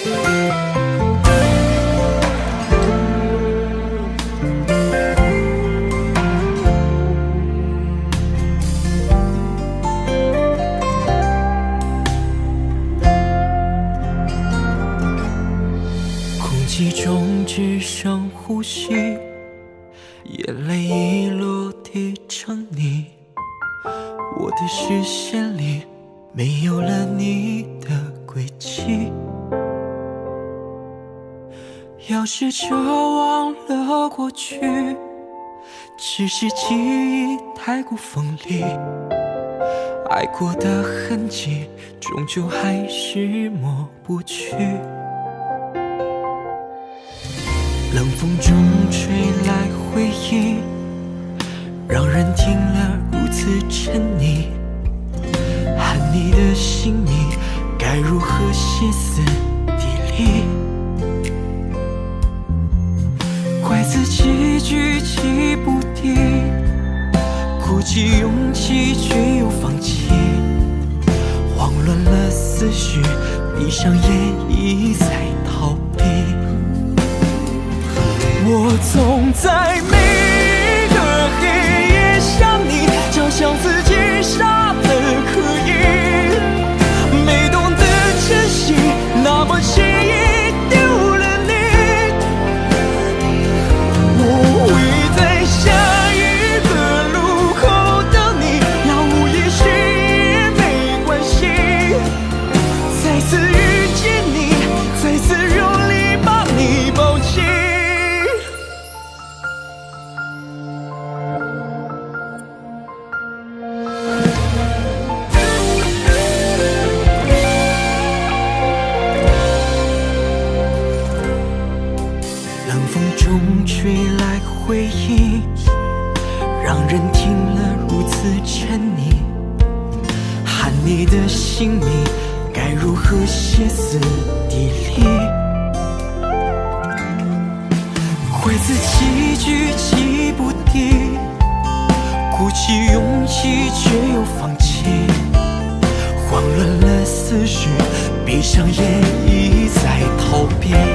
记中只剩呼吸，眼泪已落地成泥，我的视线里没有了你的轨迹。要试着忘了过去，只是记忆太过锋利，爱过的痕迹终究还是抹不去。冷风中吹来回忆，让人听了如此沉溺。喊你的姓名，该如何歇斯底里？怪自己举棋不定，鼓起勇气却又放弃，慌乱了思绪，闭上眼一再逃避。我总在每个黑夜想你，就像自己傻得可以，没懂得珍惜，那么轻易丢了你。我会在下一个路口等你，要午夜去也没关系，再次遇见你，再次用力把你抱紧。冷风中吹来回忆，让人听了如此沉溺。喊你的姓名，该如何歇斯底里？怪自己举棋不定，鼓起勇气却又放弃，慌乱了思绪，闭上眼一再逃避。